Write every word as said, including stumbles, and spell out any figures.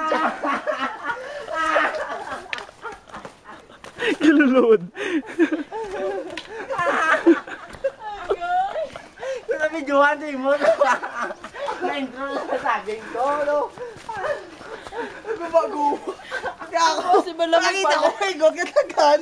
Kilulod. Kung nabidyohan din mo, na-intro na sabi ko, no? Gumago. Kaya ako, Si Malamig nakita pala. ko kay God katagan.